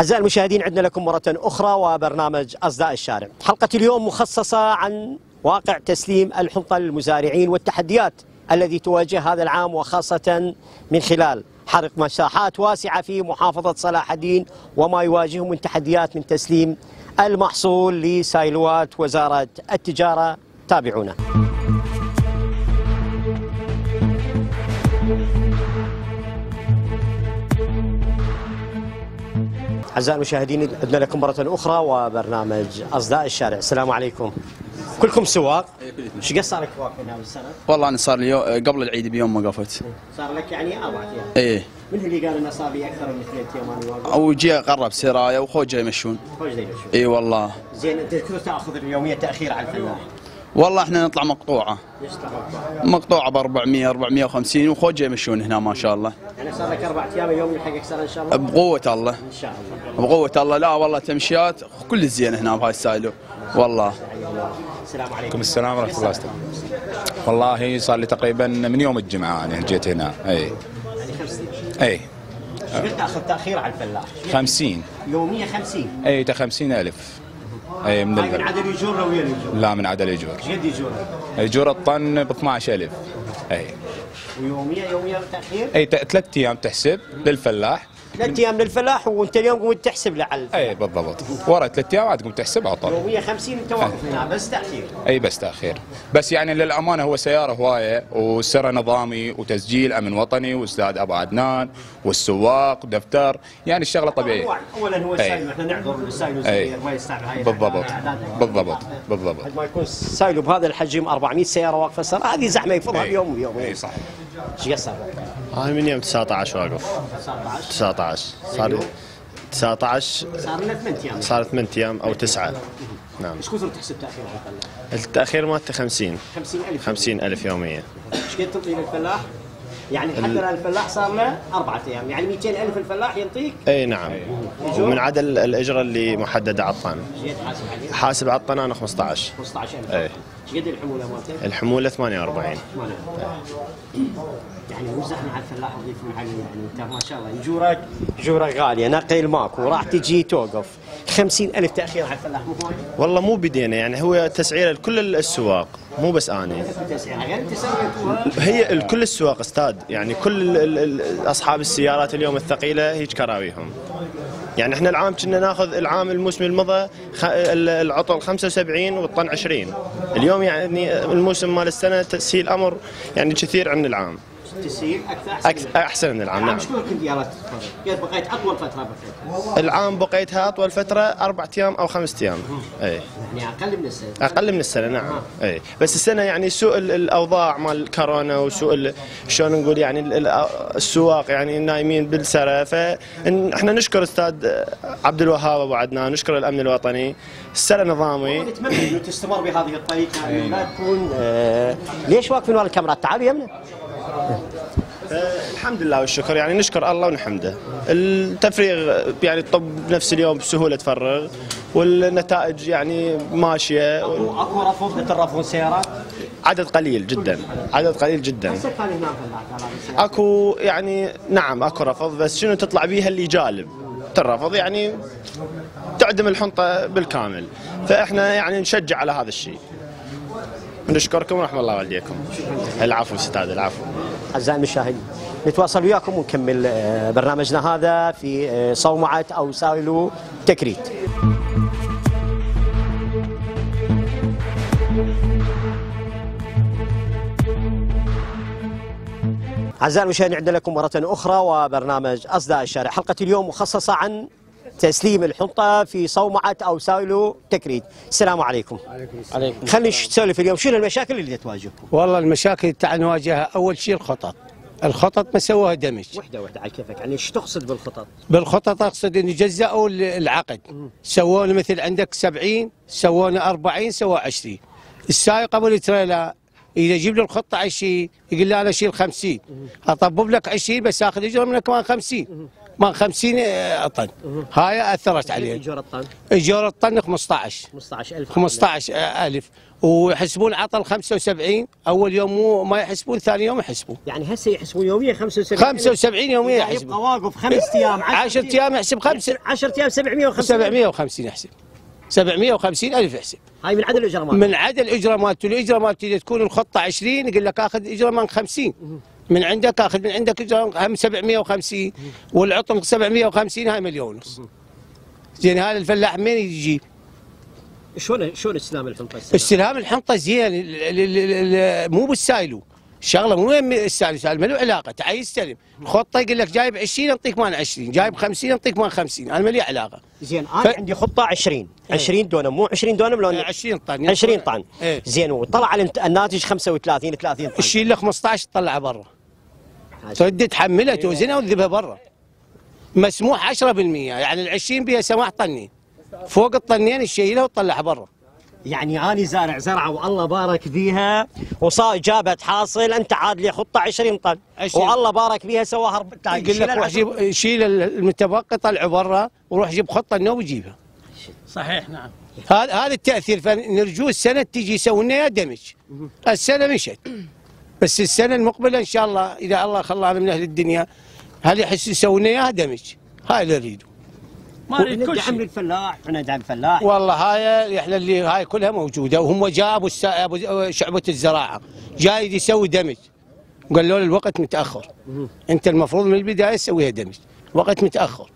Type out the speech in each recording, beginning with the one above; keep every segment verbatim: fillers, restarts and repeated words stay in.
أعزائي المشاهدين، عدنا لكم مرة أخرى وبرنامج أصداء الشارع. حلقة اليوم مخصصة عن واقع تسليم الحنطة للمزارعين والتحديات الذي تواجه هذا العام، وخاصة من خلال حرق مساحات واسعة في محافظة صلاح الدين وما يواجهه من تحديات من تسليم المحصول لسايلوات وزارة التجارة. تابعونا. أعزائي المشاهدين، عدنا لكم مرة أخرى وبرنامج أصداء الشارع. السلام عليكم. كلكم سواق؟ ايش قد صار لك واقفين هذه السنة؟ والله أنا صار لي قبل العيد بيوم ما وقفت. صار لك يعني أربعة أيام؟ إيه. من اللي قال إنه صار لي أكثر من ثلاث أيام أنا واقف؟ أو جي قرب سرايا وخوج جاي يمشون. خوج جاي يمشون. إي والله. زين، أنت كيف تأخذ اليومية تأخير على الفلاح؟ والله احنا نطلع مقطوعة. ليش تطلع مقطوعة؟ مقطوعة ب أربعمية أربعمية وخمسين وخوج جاي يمشون هنا ما شاء الله. يعني صار لك أربع أيام اليوم يلحق أكثر إن شاء الله؟ بقوة الله. إن شاء الله. بقوة الله. لا والله تمشيات كل الزين هنا بهاي السايلو. والله. السلام عليكم. عليكم السلام ورحمة الله وبركاته. والله صار لي تقريبا من يوم الجمعة أنا جيت هنا. أي. يعني خمس سنين. أي. ايش قد تاخذ تأخير على الفلاح؟ خمسين. يومية خمسين. أي خمسين ألف. أي من هاي من عدد يجور ويا اليجور؟ لا من عدد الأجور. ايش قد يجور؟ أجور الطن ب اثناش ألف. أي. ويومية يومية تأخير؟ أي ثلاث أيام تحسب للفلاح. ثلاث ايام للفلاح وانت اليوم قمت تحسب له على الفلاح. اي بالضبط. ورا ثلاث ايام عاد قمت تحسب عطل. يومية خمسين انت واقف هنا بس تأخير. اي بس تأخير. بس يعني للأمانة هو سيارة هواية وسرى نظامي وتسجيل أمن وطني وأستاذ أبو عدنان والسواق ودفتر، يعني الشغلة طبيعية. اولا هو السايلو، احنا نعذر السايلو الصغير ما يستعمل هاي. بالضبط بالضبط بالضبط. ما يكون سايلو بهذا الحجم أربعمية سيارة واقفة السنة، هذه زحمة يفرضها بيوم ويوم. اي صح. ايش قد صار؟ هاي من يوم تسعة عشر واقف. تسعة عشر صار تسعة عشر. صار لنا ثمان ايام. صار ثمان ايام او تسعة. نعم. ايش كثر تحسب تأخير على الفلاح؟ التأخير مالته خمسين. خمسين ألف. خمسين ألف يومية. ايش قد تعطي للفلاح؟ يعني حتى الفلاح صار له أربعة أيام، يعني مئتين ألف الفلاح يعطيك؟ اي نعم. ومن عدا الأجرة اللي محددة على الطن. ايش حاسب عليه؟ حاسب على الطن أنا خمسة عشر. خمسة عشر ألف. اي. ايش قد الحمولة مالتك؟ الحمولة ثمانية وأربعين. ثمانية وأربعين. يعني مو زحمة على الفلاح يضيف عليه، يعني انت ما شاء الله اجورك اجورك غالية، نقل ماكو، راح تجي توقف. خمسين ألف تأخير على الفلاح مو هواي؟ والله مو بدينا، يعني هو تسعير لكل السواق مو بس أنا. هي الكل السواق استاذ، يعني كل ال ال اصحاب السيارات اليوم الثقيله هيك كراويهم. يعني احنا العام كنا ناخذ العام الموسم المضى العطل خمسة وسبعين والطن عشرين. اليوم يعني الموسم مال السنه تسهيل امر يعني كثير عن العام. تسهيل اكثر احسن, أحسن من العام. نعم. ايش كنت ديارات تتفرج؟ بقيت اطول فتره بقيت؟ العام بقيتها اطول فتره اربع ايام او خمس ايام. اي. يعني اقل من السنه. اقل من السنه نعم. اي. بس السنه يعني سوء الاوضاع مال كورونا وسوء شلون نقول يعني السواق يعني نايمين بالسرى، فاحنا نشكر استاذ عبد الوهاب ابو عدنان، نشكر الامن الوطني، السرى نظامي. نتمنى انه تستمر بهذه الطريقه، انه لا تكون آه ليش واقفين ورا الكاميرات؟ تعالوا يمنا. الحمد لله والشكر، يعني نشكر الله ونحمده. التفريغ يعني الطب بنفس اليوم بسهوله تفرغ والنتائج يعني ماشيه. اكو رفض لترفض السيارات؟ عدد قليل جدا، عدد قليل جدا. اكو يعني نعم اكو رفض، بس شنو تطلع بيها اللي جالب ترفض يعني تعدم الحنطه بالكامل، فاحنا يعني نشجع على هذا الشيء. نشكركم ورحمة الله والديكم. العفو استاذ، العفو. أعزائي المشاهدين، نتواصل وياكم ونكمل برنامجنا هذا في صومعة أو سايلو تكريت. أعزائي المشاهدين، عندنا لكم مرة أخرى وبرنامج أصداء الشارع. حلقة اليوم مخصصة عن تسليم الحنطة في صومعة أو سايلو تكريت. السلام عليكم. عليكم السلام. خلينا نسولف اليوم، شنو المشاكل اللي تواجهكم؟ والله المشاكل اللي نواجهها أول شيء الخطط. الخطط ما سووها دمج. وحدة وحدة على كيفك، يعني ايش تقصد بالخطط؟ بالخطط أقصد إن جزأوا العقد، سوونا مثل عندك سبعين، سوونا أربعين، سووا عشرين. السائق أبو التريلا إذا يجيب له الخطة عشرين يقول لي أنا أشيل خمسين، أطبب لك عشرين بس آخذ أجرة منك كمان خمسين. من خمسين طن. هاي اثرت عليه. اجور الطن؟ اجور الطن خمسطعش خمسطعش ألف. خمسطعش ألف، ويحسبون عطل خمسة وسبعين، اول يوم مو ما يحسبون، ثاني يوم يحسبون. يعني هسه يحسبون يوميا خمسة وسبعين خمسة وسبعين يوميا يحسبون. يحسبون. يبقى واقف خمس ايام عشرة ايام يحسب خمسة، عشرة ايام سبعمية وخمسين. سبعمية وخمسين يحسب، سبعمية وخمسين ألف يحسب. هاي من عدد الاجره مالته. من عدد الاجره مالته، الاجره مالته اذا تكون الخطه عشرين يقول لك اخذ اجره من خمسين، من عندك اخذ من عندك اجره هم سبعمية وخمسين، والعطل سبعمية وخمسين، هاي مليون ونص. زين هذا الفلاح منين يجيب؟ شلون شلون استلام الحنطه؟ استلهام الحنطه زين، ال- ال- ال- مو بالسايلو، الشغله مو يم السايلو، سايلو ما له علاقه، تعال يستلم الخطه يقول لك جايب عشرين انطيك مان عشرين، جايب خمسين انطيك مان خمسين، انا ما لي علاقه. زين انا ف... عندي خطه عشرين عشرين دونم، مو عشرين دونم لو عشرين طن عشرين طن. ايه. زين وطلع الانت- الناتج خمسة وثلاثين ثلاثين طن. الشيء اللي خمسطعش تطلعه برا، تودي تحملها توزنها وتذبها برا. مسموح عشرة بالمية، يعني ال عشرين بها سماح طنين، فوق الطنين تشيلها وتطلعها برا. يعني اني زارع زرعه والله بارك فيها وصار جابت حاصل، انت عاد لي خطه عشرين طن عشرين. والله بارك فيها سواها يقول لك روح جيب، شيل المتبقي طلعه برا وروح جيب خطه النوب وجيبها. صحيح نعم. هذا هذا التاثير، فنرجو السنه تجي يسوي لنا دمج. السنه مشت، بس السنه المقبله ان شاء الله اذا الله خلانا من اهل الدنيا هل يحس يسوي لنا اياها دمج، هاي اللي نريده. ما نريد كل ندعم شيء. الفلاح، احنا ندعم الفلاح. والله هاي احنا اللي هاي كلها موجوده، وهم جابوا السا... أبو- شعبه الزراعه جاي يسوي دمج، قالوا له الوقت متاخر، انت المفروض من البدايه تسويها دمج، وقت متاخر.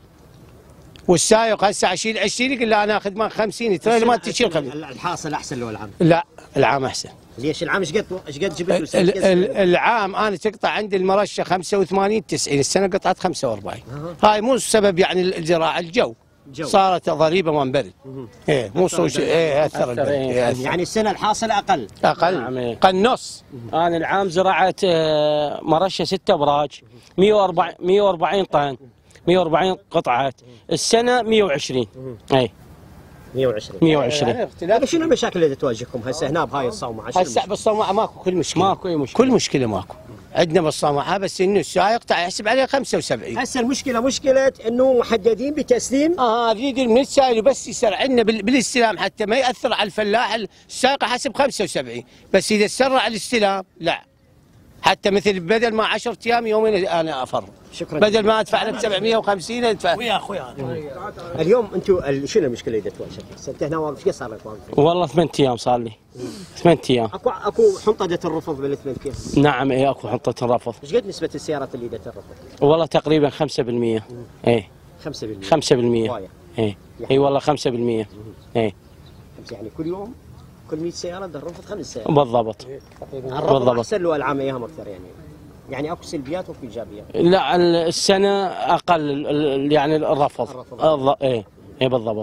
والسايق هسه اشيل عشرين يقول لا انا اخذ مان خمسين، ترى ما تشيل خمسين. الحاصل احسن لو العام؟ لا العام احسن. ليش العام ايش قد ايش قد جبت؟ ال- ال- ال- العام انا تقطع عندي المرشه خمسة وثمانين تسعين، السنه قطعت خمسة وأربعين. هاي مو السبب يعني الزراعه، الجو جو. صارت ضريبه من برد. ايه مو صوش ايه اثر البرد. إيه. إيه أثر. يعني السنه الحاصل اقل. اقل نعم، إيه. قل نص. انا العام زرعت آه، مرشه ستة ابراج مية وأربعين مية وأربعين طن، مية وأربعين قطعه، السنه مية وعشرين. اي مية وعشرين. مية وعشرين. يعني اختلاف. شنو المشاكل اللي تواجهكم هسه هنا بهاي الصومعه؟ شنو هسه المشكلة؟ بالصومعه ماكو كل مشكله، ماكو اي مشكله. كل مشكله ماكو عندنا بالصومعه، بس انه السائق تعال يحسب عليه خمسة وسبعين. هسه المشكله مشكله انه محددين بتسليم. اه نريد من السائل بس يصير عندنا بال- بالاستلام حتى ما ياثر على الفلاح، السائق حسب خمسة وسبعين، بس اذا سرع الاستلام لا، حتى مثل بدل ما عشرة ايام يومين انا افر، شكرا. بدل ما ادفع لك سبعمية وخمسين ادفع. ويا اخوي اليوم انتم ال- شنو المشكله اللي تواجهك؟ هسه انت هنا واقف، ايش قد صار لك واقف؟ والله ثمان ايام صار لي، ثمان ايام. اكو اكو حنطه الرفض بالثمان ايام. نعم اي اكو حنطه الرفض. ايش قد نسبه السيارات اللي دت الرفض؟ والله تقريبا خمسة بالمية. اي خمسة بالمية. خمسة بالمية. وايد. اي اي والله خمسة بالمية. اي خمسة يعني كل يوم كل مية سياره ده الرفض خمس سيارات. بالضبط. الرفض بالضبط. احسن له العام اياهم اكثر يعني. يعني اكو سلبيات واكو ايجابيات. لا السنه اقل ال- ال- يعني الرفض. الرفض. الض- اي اي بالضبط.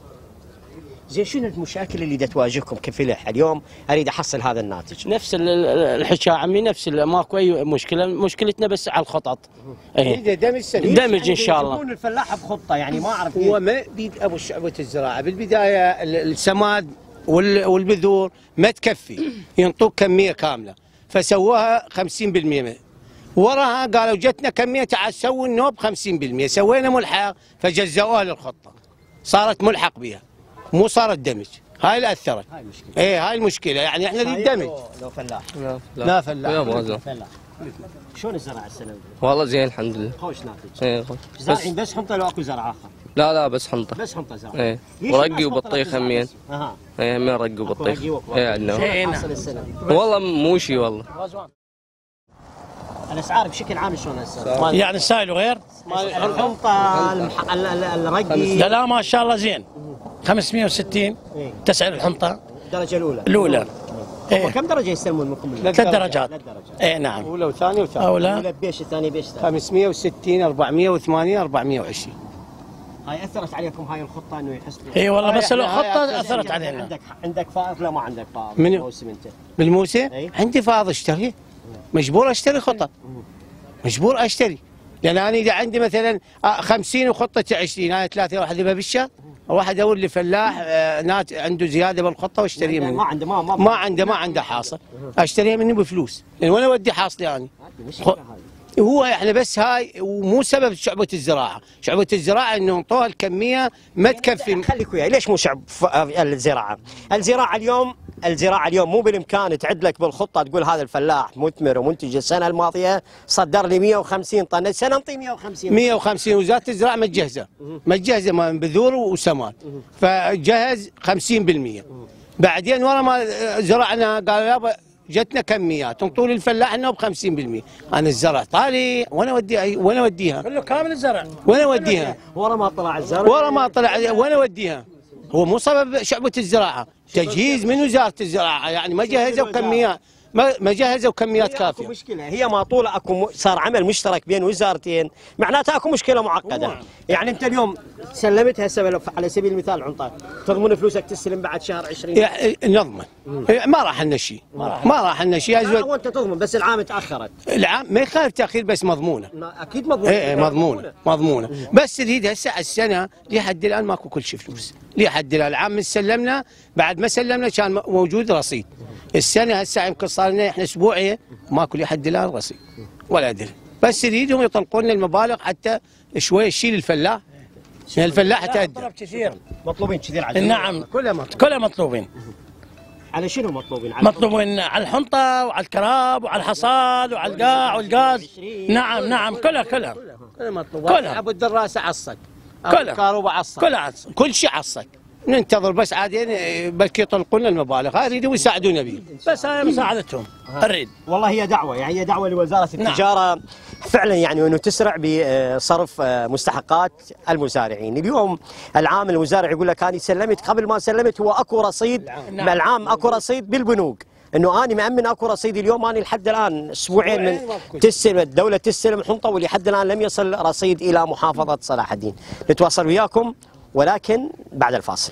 زين شنو المشاكل اللي دا تواجهكم كفلاح اليوم اريد احصل هذا الناتج؟ نفس ال- ال- الحكايه عمي، نفس ال- ماكو اي مشكله، مشكلتنا بس على الخطط. اي اذا دمج سليم دمج ان شاء الله. يجيبون الفلاح بخطه يعني ما اعرف هو ما بيد ابو شعبه الزراعه بالبدايه ال- السماد وال- والبذور ما تكفي ينطوك كميه كامله، فسووها خمسين بالمية، وراها قالوا جتنا كميه تعال سووا النوب خمسين بالمية، سوينا ملحق فجزأوها للخطه، صارت ملحق بها مو صارت دمج، هاي اللي اثرت. هاي المشكله. ايه هاي المشكله، يعني احنا نريد دمج. لو فلاح. لا فلاح. لا ما فلاح. شلون الزرع السنه؟ والله زين الحمد لله. خوش ناتج. ايه بس زارعين بس حنطه لو اكو زرع اخر؟ لا لا بس حنطه. بس حنطه زرع. ايه ليش ورقي الناس وبطيخ بطلت تزرع همين. بس؟ اها. ايه همين رقي وبطيخ. رقي وبطيخ. ايه عندنا. شو حاصل السنه؟ والله مو شي والله. الاسعار بشكل عام شلون هسه؟ يعني السائل وغير؟ الحنطه المح... ال- ال- الرقي. لا لا ما شاء الله زين. خمسمية وستين إيه. تسعر الحنطه الدرجه الاولى. الاولى. ايه وكم درجه يستلمون منكم؟ ثلاث درجات. ثلاث درجات. اي نعم. اولى وثانيه وثالثه. اولى الاولى بيش، الثانيه بيش. خمسمية وستين أربعمية وثمانين أربعمية وعشرين. هاي اثرت عليكم هاي الخطه انه يحسبوا؟ اي والله بس هاي- هاي الخطه أثرت اثرت علينا. عندك عندك فائض لا ما عندك فائض؟ منو؟ موسم انت. بالموسى أي. عندي فاضي اشتري، مجبور اشتري خطط، مجبور اشتري، لان انا اذا عندي مثلا آه، خمسين وخطتي عشرين، هاي ثلاثه واحد يبقى بالشهر، واحد اقول لفلاح آه، نات عنده زياده بالخطه واشتريها ما منه، عنده ما ما ما عنده ما عنده حاصل، اشتريها منه بفلوس، لان وين اودي حاصلي انا؟ هذه مشكله هذه. هو احنا بس هاي ومو سبب شعبة الزراعة، شعبة الزراعة انه انطوها الكمية ما تكفي. خليك وياي، ليش مو شعب الزراعة؟ الزراعة اليوم الزراعة اليوم مو بالامكان تعد لك بالخطة تقول هذا الفلاح مثمر ومنتج السنة الماضية صدر لي مئة وخمسين طن، السنة نعطيه مئة وخمسين مئة وخمسين وزارة الزراعة متجهزة متجهزة من بذور وسماد، فجهز خمسين بالمئة. بعدين ورا ما زرعنا قالوا يابا جتنا كميات انطوا لي الفلاح انه ب خمسين بالمئة. انا الزرع طالي وانا اودي وين اوديها؟ كله كامل الزرع وين اوديها؟ ورا ما طلع الزرع ورا ما طلع وين اوديها؟ هو مو سبب شعبة الزراعة، تجهيز من وزارة الزراعة، يعني ما جهزوا كميات ما ما جهزوا كميات كافية. اكو مشكلة، هي ما طول اكو صار عمل مشترك بين وزارتين، معناتها اكو مشكلة معقدة. يعني انت اليوم سلمت هسه على سبيل المثال عنطاك، تضمن فلوسك تستلم بعد شهر عشرين؟ يعني نضمن، ما راح لنا شيء، ما راح لنا شيء. هو انت تضمن بس العام تاخرت. العام ما يخالف تاخير بس مضمونة. اكيد مضمونة. ايه مضمونة مضمونة، بس تريد هسه السنة لحد الان ماكو كل شيء فلوس، لحد الان العام من سلمنا بعد ما سلمنا كان موجود رصيد. السنة هسه يمكن صار لنا احنا اسبوعين ماكو لحد الان رصيد ولا ادري، بس يريدهم يطلقون لنا المبالغ حتى شوي تشيل الفلاح، يعني الفلاح تأدى. كثير مطلوبين كثير على نعم، كلها مطلوب. كلها مطلوبين. على شنو مطلوبين؟ على مطلوبين على الحنطة وعلى الكراب وعلى الحصاد وعلى القاع والغاز. نعم نعم كلها كلها كلها مطلوب. كلها. ابو الدراسة عصك، كلها. الكهرباء عصك، كلها عصك. كل شيء عصك. ننتظر بس عادين بلكي يطلقون لنا المبالغ، هاي يريدوا يساعدونا به. بس هاي مساعدتهم نريد. والله هي دعوة، يعني هي دعوة لوزارة التجارة. نعم. فعلا يعني انه تسرع بصرف مستحقات المزارعين. اليوم العام المزارع يقول لك انا سلمت، قبل ما سلمت هو اكو رصيد. نعم. العام اكو رصيد بالبنوك انه انا مأمن اكو رصيد. اليوم انا لحد الان اسبوعين من تستلم الدولة تستلم حنطة ولحد الان لم يصل رصيد الى محافظة صلاح الدين. نتواصل وياكم ولكن بعد الفاصل.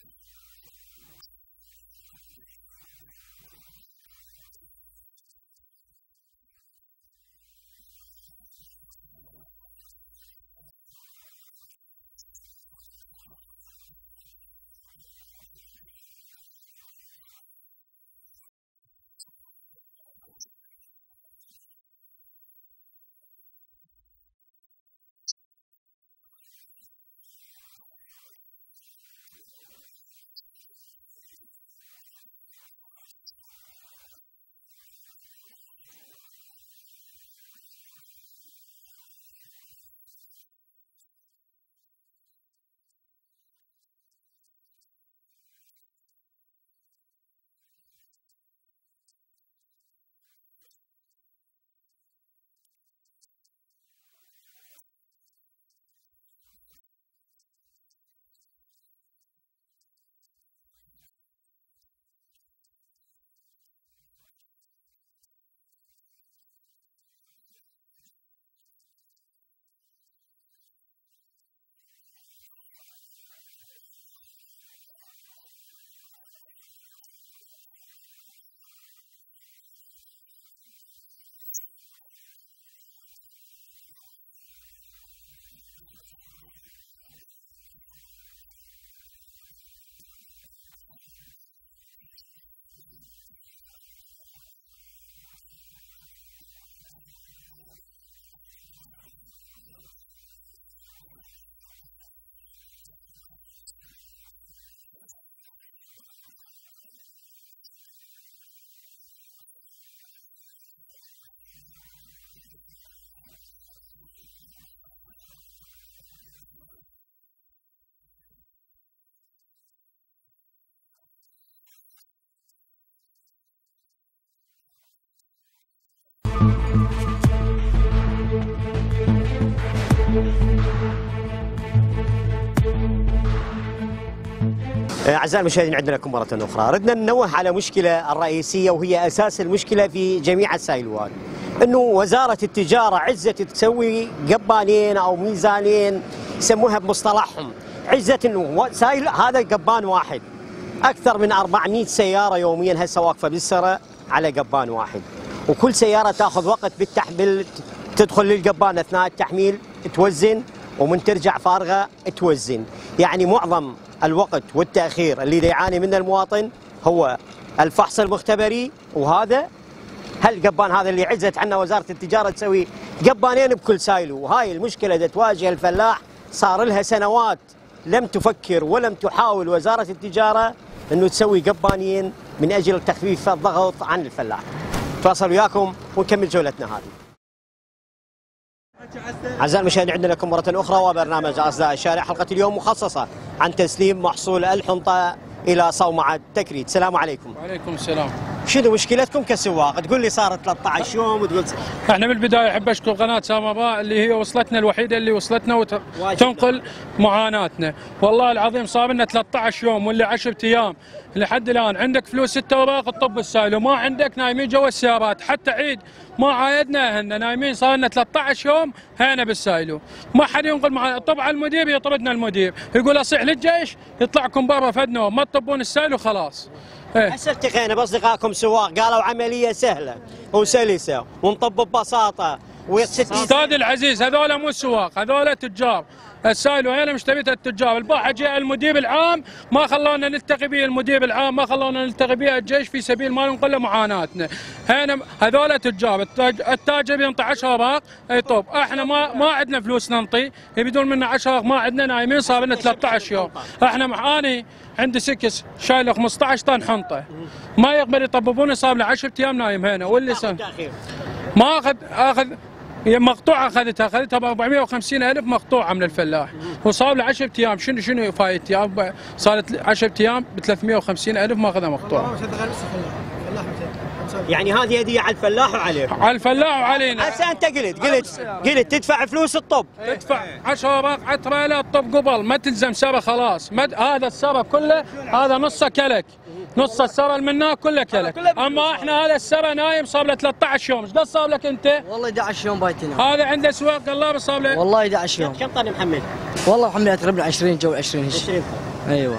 أعزائي المشاهدين، عندنا لكم مرة أخرى. ردنا ننوه على مشكلة الرئيسية وهي أساس المشكلة في جميع السايلوات، أنه وزارة التجارة عزت تسوي قبانين أو ميزانين يسموها بمصطلحهم، عزت أنه سايل هذا قبان واحد، أكثر من أربعمئة سيارة يوميا هسه واقفة بالسرة على قبان واحد، وكل سيارة تأخذ وقت بالتحميل، تدخل للقبان أثناء التحميل توزن، ومن ترجع فارغة توزن. يعني معظم الوقت والتأخير اللي يعاني منه المواطن هو الفحص المختبري، وهذا هالقبان هذا اللي عزت عنه وزارة التجارة تسوي قبانين بكل سايلو. وهاي المشكلة اللي تواجه الفلاح صار لها سنوات لم تفكر ولم تحاول وزارة التجارة انه تسوي قبانين من اجل تخفيف الضغط عن الفلاح. تواصل وياكم ونكمل جولتنا هذه. أعزائي المشاهدين، عندنا لكم مرة أخرى وبرنامج أصداء الشارع، حلقة اليوم مخصصة عن تسليم محصول الحنطة إلى صومعة تكريت. السلام عليكم. وعليكم السلام. شنو مشكلتكم كسواق؟ تقول لي صارت ثلاثة عشر يوم وتقول احنا من البدايه احب اشكر قناه سامابا اللي هي وصلتنا الوحيده اللي وصلتنا وتنقل معاناتنا. والله العظيم صار لنا ثلاثة عشر يوم ولا عشرة ايام لحد الان عندك فلوس ستة اوراق الطب السائل وما عندك، نايمين جوا السيارات، حتى عيد ما عايدنا اهلنا نايمين، صار لنا ثلاثة عشر يوم هنا بالسايلو، ما حد ينقل معنا. طبعا المدير يطردنا، المدير يقول اصيح للجيش يطلعكم برا فدنا ما تطبون السايلو خلاص. هسه التقينا باصدقائكم سواق قالوا عمليه سهله وسلسه ونطب ببساطه استاذ العزيز، هذول مو سواق، هذول تجار. السايلو هنا مشتريته التجار. البارحه جاء المدير العام ما خلونا نلتقي به، المدير العام ما خلونا نلتقي به الجيش في سبيل ما ننقل له معاناتنا. هنا هذول تجار، التاجر ينطي عشرة اوراق يطب، احنا ما ما عندنا فلوس ننطي، يبدون منا عشرة اوراق ما عندنا، نايمين صار لنا ثلاثة عشر يوم. احنا معاني عندي سكس شايله خمسة عشر طن حنطه، ما يقبل يطببوني، صار لي عشرة ايام نايم هنا. واللي سن ما اخذ اخذ مقطوعه، اخذتها اخذتها ب أربعمئة وخمسين ألف مقطوعه من الفلاح، وصار له عشرة ايام. شنو شنو فايدتي؟ صارت عشرة ايام ب ثلاثمئة وخمسين ألف ما اخذها مقطوعه. يعني هذه هديه على الفلاح وعليه، على الفلاح وعلينا. هسه انت قلت قلت قلت تدفع فلوس الطب، تدفع عشرة اوراق عتره لا الطب قبل ما تلزم سبه خلاص. مد... هذا السبه كله هذا نصه كلك، نص السبه منه كله كلك. اما احنا هذا السبه نايم صار له ثلاثة عشر يوم. ايش قد صار لك انت؟ والله أحد عشر يوم بايتين. هذا عنده سواق قلاب صار له والله أحد عشر يوم. كم طن محمد؟ والله محمد تقريبا عشرين جو عشرين هش. عشرين. ايوه.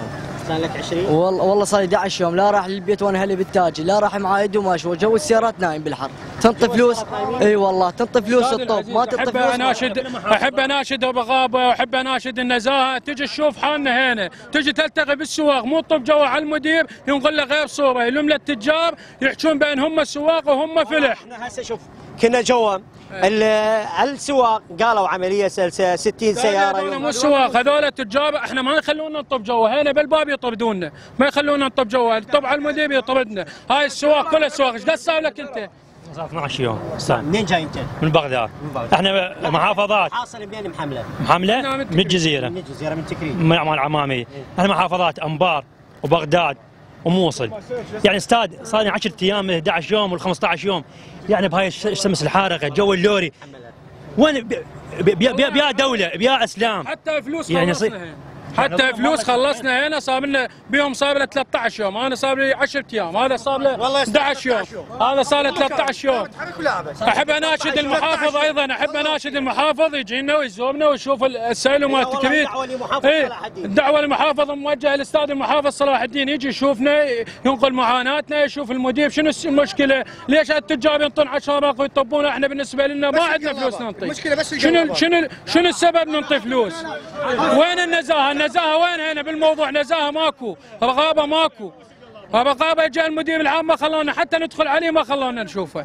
صار لك عشرين؟ والله والله صار لي أحد عشر يوم لا راح للبيت وانا هلي بالتاجي، لا راح معايد وما شو جو السيارات نايم بالحر، تنطي فلوس اي والله تنطي فلوس الطوب ما تنطي فلوس. احب اناشد احب اناشد الرقابه واحب اناشد النزاهه، تجي تشوف حالنا هنا، تجي تلتقي بالسواق مو طب جوا على المدير ينقل له غير صوره، يلم للتجار يحجون بين هم السواق وهم فلح. احنا هسه شوف كنا جوا السواق قالوا عمليه سلسه ستين سياره هذول مو السواق، هذول التجار احنا ما يخلونا نطب جوا، هنا بالباب يطردونا، ما يخلونا نطب جوا، طب على المدير يطردنا، هاي السواق كلها سواق، ايش قد صار لك انت؟ صار اثني عشر يوم استاذ. منين جاي انت؟ من بغداد. احنا محافظات. حاصل منين محمله؟ محمله؟ من الجزيره. من الجزيره من تكريم. من اعمال عمامي، احنا محافظات انبار وبغداد وموصل. يعني استاذ صار لي عشرة ايام احد عشر يوم وال خمسة عشر يوم، يعني بهاي الشمس الحارقه، جو اللوري. وين بيا دوله بيا اسلام. حتى فلوس يعني خلصنا حتى فلوس خلصنا هنا، صار لنا بيوم صار له ثلاثة عشر يوم، انا صار لي عشرة ايام، هذا صار له احد عشر يوم، هذا صار له ثلاثة عشر يوم. احب اناشد المحافظ ايضا، احب اناشد المحافظ يجينا ويزورنا ويشوف السائل مال تكريت. اي الدعوه للمحافظ موجهه للاستاذ المحافظ صلاح الدين، يجي يشوفنا ينقل معاناتنا، يشوف المدير شنو المشكله، ليش التجار ينطون عشرة ويطبون، احنا بالنسبه لنا ما عندنا فلوس ننطي. شنو شنو شنو السبب ننطي فلوس؟ وين النزاهه؟ النزاهه وين هنا بالموضوع؟ نزاهه ماكو، رقابه ماكو، رقابه جاء المدير العام ما خلونا حتى ندخل عليه، ما خلونا نشوفه.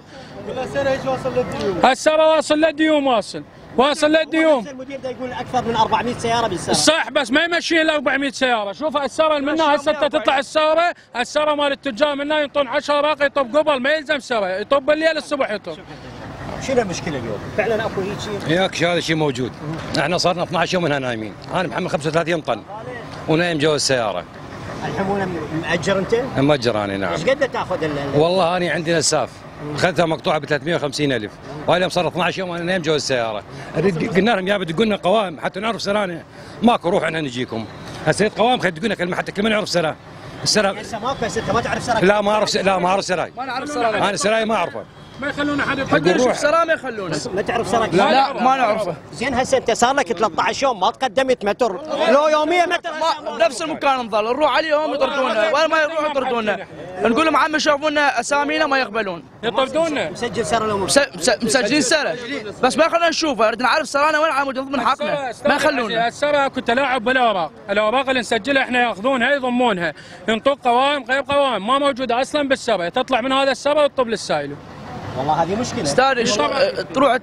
السنه واصل للديوم، واصل واصل للديوم. المدير ده يقول اكثر من أربعمئة سياره بالسنه. صح بس ما يمشي الا أربعمئة سياره، شوف الساره منها هسه تطلع الساره، الساره مال التجار منها ينطون عشرة باقي يطب قبل، ما يلزم ساره، يطب الليل الصبح يطب. شنو المشكله اليوم؟ فعلا اكو هيك شيء؟ ياك هذا الشيء موجود، احنا صارنا اثني عشر يوم منها نايمين، انا محمل خمسة وثلاثين طن ونايم جوا السياره. الحموله مأجر انت؟ مأجر انا نعم. ايش قد تاخذ؟ والله انا عندي نساف اخذتها مقطوعه ب ثلاثمئة وخمسين ألف، وهذا صار اثني عشر يوم وانا نايم جوا السياره. قلنا لهم يا بدقوا لنا قوائم حتى نعرف سرانه، ماكو روح احنا نجيكم. هسه قوائم خلي تقول لنا كلمه حتى كل ما نعرف سراه. السرا هسه ماكو، هسه انت ما تعرف سراك؟ لا ما اعرف، لا ما اعرف سراي. ما نعرف سراي. انا سراي ما اعرفه. ما يخلونا حد حتى نشوف سلام ما يخلونا. ما تعرف سراك؟ لا لا ما نعرفه. زين هسه انت صار لك ثلاثة عشر يوم ما تقدمت متر لو يوميا متر، بنفس المكان نظل نروح عليهم يطردونا، ولا ما يروحوا يطردونا، نقول لهم عم يشوفونا اسامينا ما يقبلون، يطردونا. مسجل سره لو مسجلين سره بس ما يخلونا نشوفه، نريد نعرف سرانا وين عم من حقنا، ما يخلونا. السره كنت تلاعب بالاوراق، الاوراق اللي نسجلها احنا ياخذونها يضمونها، ينطوك قوائم غير قوائم ما موجوده اصلا بالسره، تطلع من هذا السره وتطب للسايلو. والله هذه مشكله استاذ تروح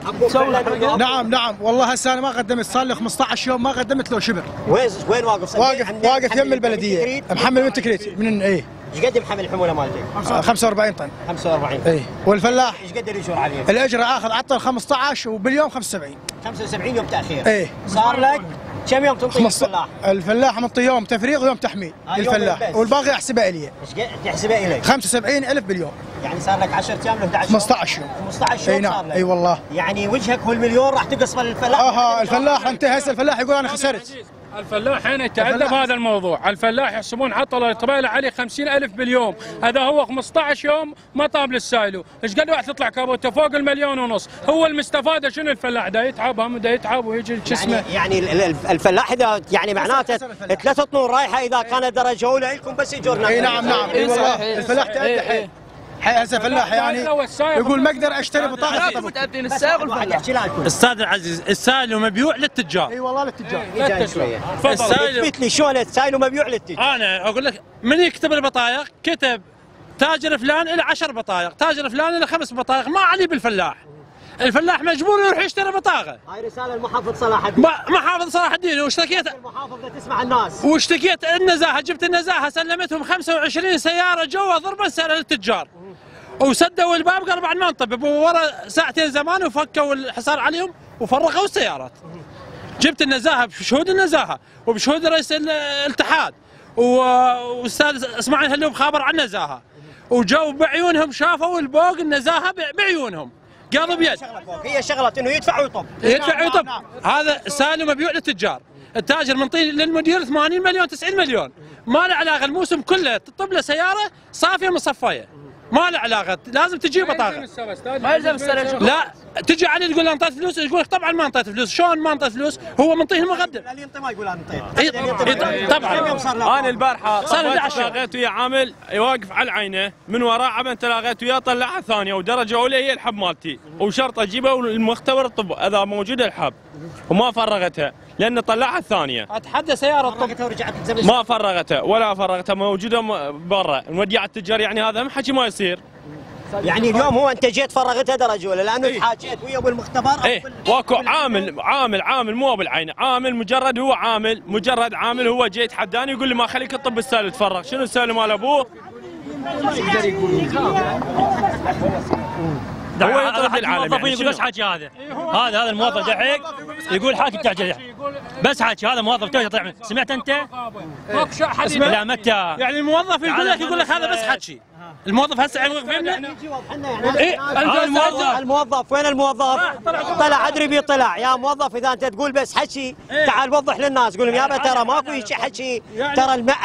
تسوي. نعم نعم والله هسه انا ما قدمت، صار لي خمسة عشر يوم ما قدمت له شبر. وين وين واقف؟ واقف واقف يم البلديه، محمل من تكريت من ايه. ايش قد محمل الحموله مالتك؟ خمسة وأربعين طن. خمسة وأربعين ايه. والفلاح ايش قد الاجور عليه؟ الاجره اخذ عطل خمسة عشر وباليوم خمسة وسبعين. خمسة وسبعين يوم تاخير. ايه. صار لك كم يوم تنطي الفلاح؟ الفلاح منطي يوم تفريغ ويوم تحميل للفلاح، والباقي احسبها الي. ايش قد تحسبها الي؟ خمسة وسبعين ألف باليوم. يعني صار لك عشرة ايام ل احد عشر خمسة عشر يوم. خمسة عشر يوم صار لك. اي والله. يعني وجهك هو المليون راح تقص الفلاح. اه الفلاح انت هسه الفلاح يقول انا خسرت. الفلاح هنا يتأدب هذا الموضوع، الفلاح يحسبون عطله يطبع عليه خمسين ألف باليوم، هذا هو خمسة عشر يوم ما طاب للسايلو، ايش قد واحد تطلع كابوته فوق المليون ونص، هو المستفاده شنو الفلاح؟ دا يتعب هم دا يتعب ويجي جسمه. يعني يعني الفلاح اذا يعني معناته ثلاثة طنون رايحه اذا كانت درجه اولى لكم بس يجورنا. اي نعم نعم اي والله الفلاح تأدي حيل. هسه فلاح يعني يقول ما اقدر اشتري بطاقه طبق. استاذ العزيز السايلو مبيوع للتجار. اي والله للتجار. السايلو اثبت لي شلون السايلو مبيوع للتجار. انا اقول لك من يكتب البطايق كتب تاجر فلان له عشر بطايق، تاجر فلان له خمس بطايق، ما عليه بالفلاح. الفلاح مجبور يروح يشتري بطاقه. هاي رساله المحافظ صلاح الدين. محافظ صلاح الدين واشتكيت المحافظ تسمع الناس. واشتكيت النزاهه، جبت النزاهه سلمتهم خمسة وعشرين سياره جوا ضربا سعر للتجار. وسدوا الباب قالوا بعد ما نطبب، ورا ساعتين زمان وفكوا الحصار عليهم وفرقوا السيارات. جبت النزاهه بشهود النزاهه وبشهود رئيس الاتحاد واستاذ اسماعيل هلوب خابر عن النزاهه، وجو بعيونهم شافوا البوق النزاهه بعيونهم قالوا بيد. هي شغله انه يدفع ويطب. يدفع ويطب، هذا سالم مبيوع للتجار، التاجر منطي للمدير ثمانين مليون تسعين مليون، ما له علاقه الموسم كله تطب له سياره صافيه مصفيه. ما له علاقه، لازم تجي بطاقه. ما يلزم السنه. لا تجي علي تقول له انطيت فلوس، يقول لك طبعا ما انطيت فلوس، شلون ما انطيت فلوس؟ هو منطيه المقدم. اللي ينطي ما يقول انا انطيت. طبعا. انا البارحه صار احد عشر تلاقيت ويا عامل واقف على عينه من وراه عبن تلاقيت وياه طلعها ثانيه ودرجه اولى هي الحب مالتي وشرط اجيبها والمختبر الطب اذا موجوده الحب وما فرغتها لان طلعها الثانيه. اتحدى سياره الطب ورجعت ما فرغتها ولا فرغتها موجوده برا نوديها على التجار يعني هذا هم حكي ما يصير. يعني اليوم هو انت جيت فرغتها درجه ولا لانه ايه؟ حاجيت ويا بالمختبر او ايه واكو عامل عامل عامل مو بالعين عامل مجرد هو عامل مجرد عامل هو جاي يتحداني يقول لي ما خليك الطب السالي تفرغ شنو السالي مال ابوه؟ هو يطرد العالم يعني يقول بس حكي هذا هذا هذا الموظف دحيك يقول حاكي تعجل بس حكي هذا موظف تو يطلع سمعت انت؟ لا متى يعني الموظف يقول لك يقول لك هذا بس حكي الموظف هسه يوقف فهمنا؟ ايه الموظف الموظف وين الموظف؟ طلع ادري بي طلع يا موظف اذا انت تقول بس حكي تعال وضح للناس قول لهم يابا ترى ماكو هيك حكي ترى الماء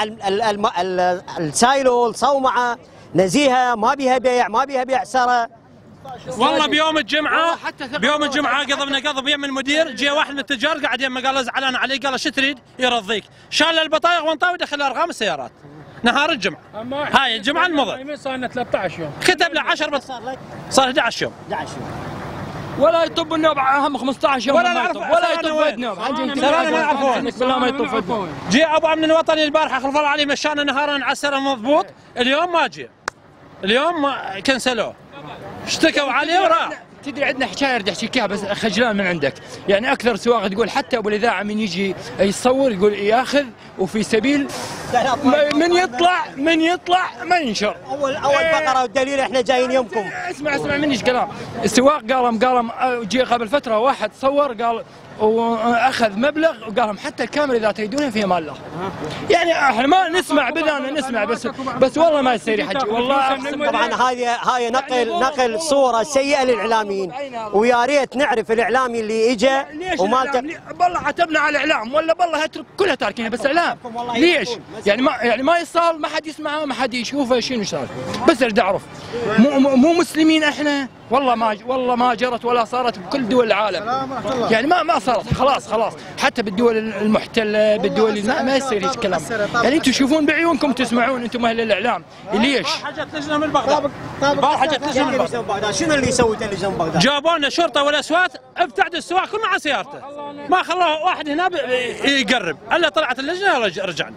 السايلو الصومعه نزيهه ما بيها بيع ما بيها بيع سره. والله بيوم الجمعه بيوم الجمعه قضبنا قضب يم المدير جاء واحد من التجار قاعد يمه قال زعلان علي قال شو تريد؟ يرضيك شال البطايق وانطى ودخل ارقام السيارات نهار الجمعه هاي الجمعه المضى صار لنا ثلاثة عشر يوم كتب له عشرة بس صار احد عشر يوم احد عشر يوم ولا يطب النوب هم خمسة عشر يوم ولا نعرف ولا يطب النوب ترى ما يعرفون بالله ما يطب جاء ابو امن الوطني البارحه خلف الله عليه مشانا نهارا عسره مضبوط اليوم ما جاء اليوم ما كنسلوه اشتكوا عليه وراح. تدري عندنا حكايه بدي احكيها بس خجلان من عندك، يعني اكثر سواق تقول حتى ابو الاذاعه من يجي يصور يقول ياخذ وفي سبيل من يطلع من يطلع ما ينشر. اول اول فقره والدليل احنا جايين يمكم. اسمع اسمع مني ايش كلام، السواق قال قال جي قبل فتره واحد صور قال واخذ مبلغ وقال لهم حتى الكاميرا اذا تريدونها في مال الله. يعني احنا ما نسمع بدنا نسمع بس بس والله ما يصير يا حجي والله. طبعا هذه هاي نقل نقل صوره سيئه للاعلاميين ويا ريت نعرف الاعلامي اللي اجى ومالته. والله عتبنا على الاعلام ولا بالله اترك كلها تاركينها بس اعلام. ليش؟ يعني ما يعني ما يصال ما حد يسمعه ما حد يشوفه شنو صار بس اريد اعرف مو مو مسلمين احنا والله ما والله ما جرت ولا صارت بكل دول العالم يعني ما ما صارت خلاص خلاص حتى بالدول المحتله بالدول ما, ما يصير هيك كلام يعني انتم تشوفون بعيونكم تسمعون انتم اهل الاعلام ليش؟ حاجه لجنه من بغداد حاجه لجنه من بغداد شنو اللي سوت اللجنه من بغداد؟ جابوا لنا شرطه والاصوات ابتعد السواق كل مع سيارته ما خلاه واحد هنا يقرب الا طلعت اللجنه رجعنا.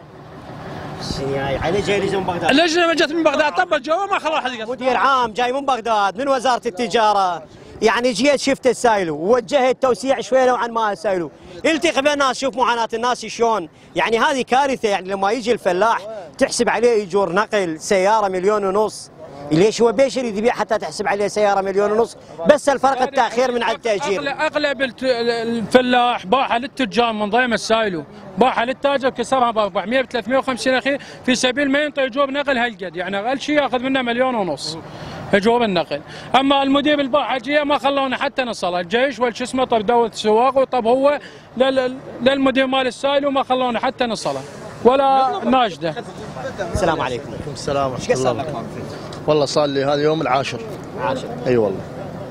يعني جاي لجنه من بغداد اللجنه جت من بغداد طبت جوا ما خلوا احد يقصر. مدير عام جاي من بغداد من وزاره التجاره يعني جيت شفت السايلو ووجهت توسيع شوي لو عن ما السايلو التقي بالناس شوف معاناه الناس شلون يعني هذه كارثه يعني لما يجي الفلاح تحسب عليه اجور نقل سياره مليون ونص ليش هو بيش يريد يبيع حتى تحسب عليه سياره مليون ونص بس الفرق التاخير من على التاجير. اغلب الفلاح باعها للتجار من ضيم السايلو باعها للتاجر كسرها ب أربعمئة ب ثلاثمئة وخمسين اخي في سبيل ما ينطي جوب نقل هالقد يعني اقل شيء ياخذ منه مليون ونص جوب النقل. اما المدير الباحه جيه ما خلونا حتى نصل الجيش ولا شو اسمه طب دوله السواق وطب هو للمدير مال السايلو ما خلونا حتى نصله ولا ناجده. السلام عليكم. السلام ايش قصر لك؟ والله صار لي هذا يوم العاشر. عاشر اي أيوة والله.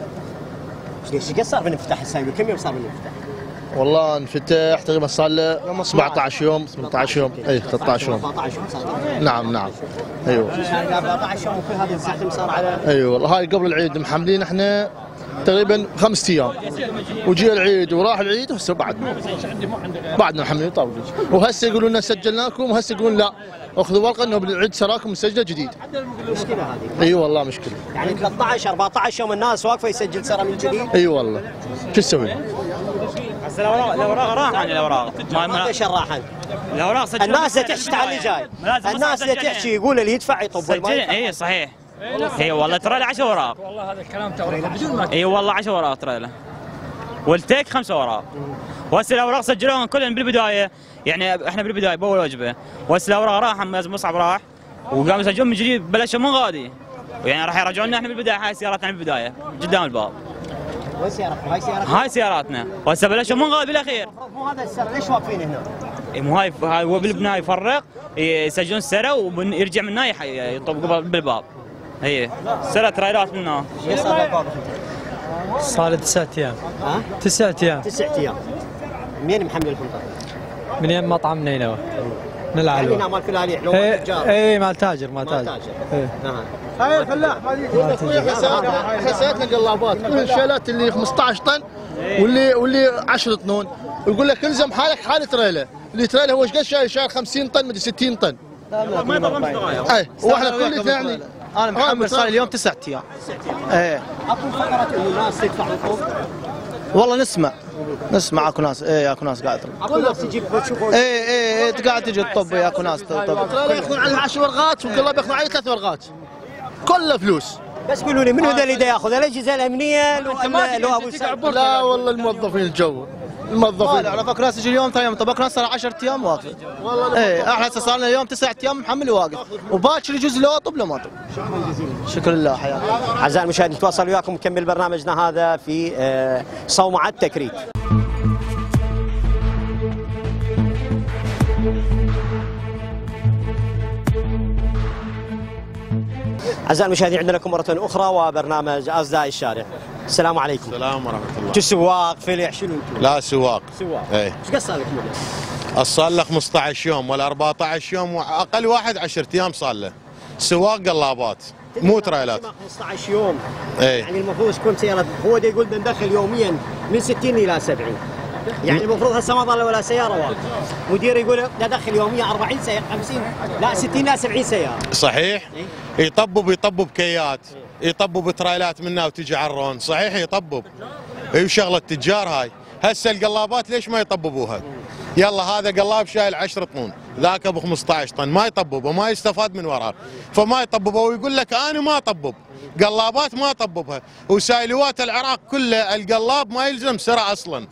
ايش قد صار من انفتاح السايلو؟ كم يوم صار من انفتاح؟ والله انفتح تقريبا صار له سبعة عشر يوم ثمانية عشر يوم اي ثلاثة عشر يوم. أربعة عشر يوم صار. نعم نعم. ايوه. أربعة عشر يوم وكل هذه الزحمه صار على اي أيوة والله هاي قبل العيد محملين احنا تقريبا خمس ايام وجي العيد وراح العيد وهسه بعدنا بعدنا محملين طاوله وهسه يقولون لنا سجلناكم وهسه يقولون لا اخذوا ورقه انه بالعيد سراكم مسجله جديد. مشكله هذه. اي أيوة والله مشكله. يعني ثلاثة عشر أربعة عشر يوم الناس واقفه يسجل سره من جديد. اي أيوة والله شو تسوي؟ بس الاوراق الاوراق راحن الاوراق ما ايش راحن؟ الاوراق سجلت الناس تحكي تعال اللي جاي الناس تحكي يقول اللي يدفع يطب اي صحيح اي والله ترى له عشر اوراق والله هذا الكلام ترى بدون ما اي والله عشر اوراق ترى له والتيك خمس اوراق وهسه الاوراق سجلوهم كلهم بالبدايه يعني احنا بالبدايه باول وجبه وهسه الاوراق راح لازم مصعب راح وقام يسجلون من جديد بلشوا من غادي يعني راح يرجعون لنا احنا بالبدايه هاي سياراتنا بالبدايه قدام الباب. وين سيارتكم؟ هاي سيارتنا؟ هاي سياراتنا وهسه بلشوا من غادي بالاخير. مو هذا السر ليش واقفين هنا؟ مو هاي هاي هو بالبنايه يفرق يسجلون السره ويرجع من هنا يطب بالباب. هي سنة ترايلات منها. صار له تسعة ايام. ها؟ تسعة ايام. تسعة ايام. منين محمل الحنطه؟ من يم مطعم نينوى. من العلوة. يعني مال فلاني لو ايه تجار. ايه مال تاجر مال تاجر. ايه. هاي الفلاح حسيتنا قلابات كل الشيلات اللي خمسطعش طن واللي واللي عشرة طنون ويقول لك الزم حالك حال تريلا، اللي تريلا هو ايش قد شايل شايل خمسين طن مدري ستين طن. ما يضربش درايه. اي واحنا كلنا يعني انا محمد صار اليوم تسعة ايام. ايه اكو فقره انه الناس تدفع لكم. والله نسمع نسمع اكو ناس ايه اكو ناس قاعد اكو ناس تجيب تشوفوا ايه ايه ايه قاعد تجي تطب اكو ناس تطب. ياخذون عليها عشر ورقات والقلاب ياخذون عليه ثلاث ورقات. كله فلوس. بس قولوا لي منو ذا اللي دا ياخذ؟ الاجهزه الامنيه لو لو ابو سعد؟ لا والله الموظفين الجو الموظفين. انا فاكر ناس يجي اليوم ثاني يوم طبق ناس صار عشرة ايام واقف. ايه احنا هسه صار لنا اليوم تسعة ايام محمل واقف وباكر يجوز لو اطب لو ما اطب. شكرا لله حياك. اعزائي المشاهدين نتواصل وياكم نكمل برنامجنا هذا في صومعة تكريت. أعزائي المشاهدين عندنا لكم مرة أخرى وبرنامج أصداء الشارع. السلام عليكم. السلام ورحمة الله. أنتم سواق فلح شنو أنتم؟ لا سواق. سواق. ايه. ايش قد صار لك مدة؟ صار له خمسة عشر يوم ولا أربعة عشر يوم وأقل واحد عشرة أيام صار له. سواق قلابات مو ترايلات. خمسة عشر يوم. ايه. يعني المفروض تكون سيارة هو دا يقول بدنا ندخل يوميا من ستين إلى سبعين. يعني المفروض هسه ما ظل ولا سيارة واقف. مدير يقول بدنا ندخل يوميا أربعين سيارة خمسين لا ستين إلى سبعين سيارة. صحيح؟ إيه؟ يطبب يطبب كيات، يطبب ترايلات منا وتجي عرون، صحيح يطبب. اي وشغلة تجار هاي، هسه القلابات ليش ما يطببوها؟ يلا هذا قلاب شايل عشرة طنون، ذاك ابو خمسة عشر طن، ما يطببه ما يستفاد من وراه، فما يطببه ويقول لك انا ما اطبب، قلابات ما اطببها، وسايلوات العراق كله القلاب ما يلزم سرعه اصلا.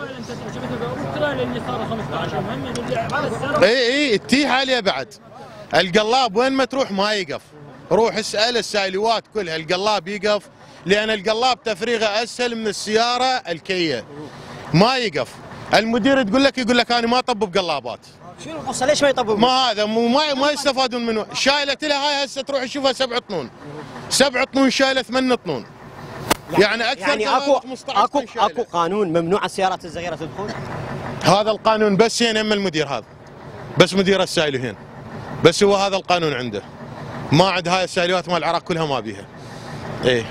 اي اي تتيح عليه بعد. القلاب وين ما تروح ما يقف، روح اسال السايلوات كلها القلاب يقف، لان القلاب تفريغه اسهل من السياره الكيه. ما يقف. المدير تقول لك يقول لك انا ما اطبب قلابات. شنو القصه ليش ما يطببون؟ ما هذا مو ما, ما يستفادون منه، شايله لها هاي هسه تروح تشوفها سبع طنون. سبع طنون شايله ثمان طنون. يعني اكثر يعني اكو اكو اكو قانون ممنوع السيارات الصغيره تدخل؟ هذا القانون بس هنا اما المدير هذا. بس مدير السايلوهين. بس هو هذا القانون عنده. ما عند هاي السايلوات مال العراق كلها ما بيها. ايه.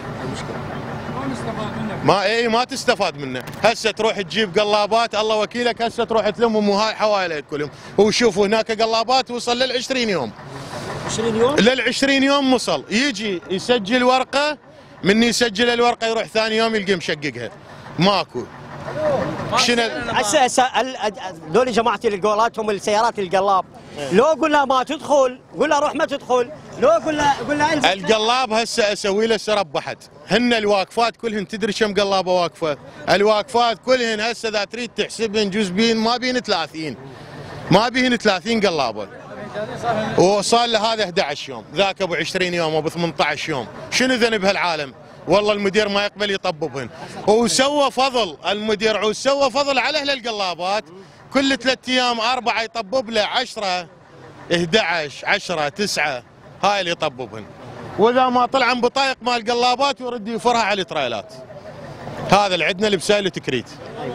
ما اي ما تستفاد منه، هسه تروح تجيب قلابات الله وكيلك، هسه تروح تلمهم وهاي حواليك كلهم، وشوفوا هناك قلابات وصل لل عشرين يوم. عشرين يوم؟ لل عشرين يوم وصل، يجي يسجل ورقه، من يسجل الورقه يروح ثاني يوم يلقى مشققها. ماكو. شنو هسه هسه دول جماعتي اللي قولاتهم السيارات القلاب، لو قلنا ما تدخل، قلنا روح ما تدخل، لو قلنا قلنا القلاب هسه اسوي له سرب بحد، هن الواقفات كلهن تدري كم قلابه واقفه؟ الواقفات كلهن هسه اذا تريد تحسبهن جزء بين ما بين ثلاثين. ما بين ثلاثين قلابه. وصار له هذا أحد عشر يوم، ذاك ابو عشرين يوم ابو ثمانية عشر يوم، شنو ذنب هالعالم؟ والله المدير ما يقبل يطببهن، وسوى فضل المدير وسوى فضل على اهل القلابات، كل ثلاث ايام اربعه يطبب له عشرة أحد عشر عشرة تسعة، هاي اللي يطببهن. واذا ما طلع عن بطايق مال قلابات يرد يفرها على الترايلات. هذا اللي عندنا اللي بسايله تكريت.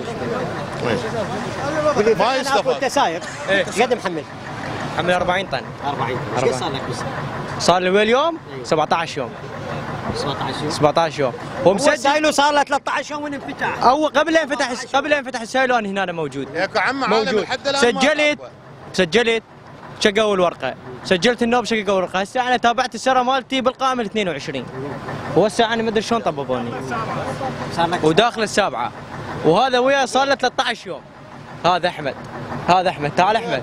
ما يستفاد. انت سايق ايش قد محمل؟ محمل أربعين طن. أربعين طن. ايش صار لك بس؟ صار لي اليوم سبعة عشر يوم. سبعة عشر يوم؟ سبعة عشر يوم. هو مسجل صار له ثلاثة عشر يوم من انفتاح. هو قبل لا ينفتح قبل لا ينفتح السايلو انا هنا أنا موجود. ياكو عم موجود. سجلت سجلت شقوا الورقه، سجلت النوب شقوا الورقه، هسه انا تابعت السياره مالتي بالقائمه ال اثنين وعشرين. وهسه انا ما ادري شلون طببوني. وداخل السابعه. وهذا وياه صار له ثلاثة عشر يوم. هذا احمد. هذا احمد، تعال احمد.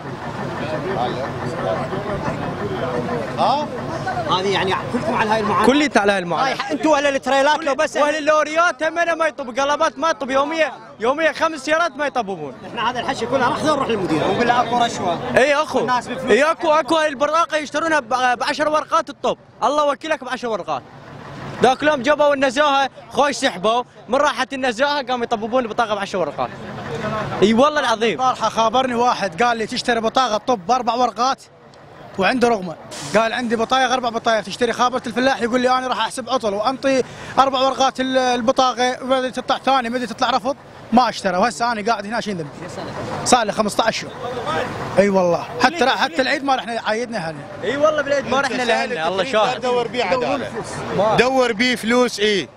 ها؟ هذه يعني كلكم على هاي المعامله؟ كلي على هاي المعامله. انتم اهل التريلات لو بس واهل اللوريات هم ما يطب، قلبات ما يطب، يوميا يوميا خمس سيارات ما يطببون. احنا هذا الحكي كله راح نروح للمدير ونقول له اكو رشوه. اي اخو. اي اكو اكو هاي البراقه يشترونها ب عشر ورقات الطب، الله وكيلك ب عشر ورقات. ذاك اليوم جابوا النزاهه خوش سحبوا، من راحت النزاهه قاموا يطببون البطاقه ب عشر ورقات. اي والله العظيم. البارحه خابرني واحد قال لي تشتري بطاقه طب باربع ورقات وعنده رغمه، قال عندي بطايق اربع بطايق تشتري خابره الفلاح، يقول لي انا راح احسب عطل وانطي اربع ورقات البطاقه وبدأ تطلع ثاني بدأ تطلع رفض ما اشترى، وهسه انا قاعد هنا شين ذنبي صار لي خمسة عشر شهر. اي والله حتى لا حتى العيد ما رحنا عايدنا اهلنا. اي والله بالعيد ما رحنا لاهلنا الله شاهد. دور بيه عداله دور بيه فلوس اي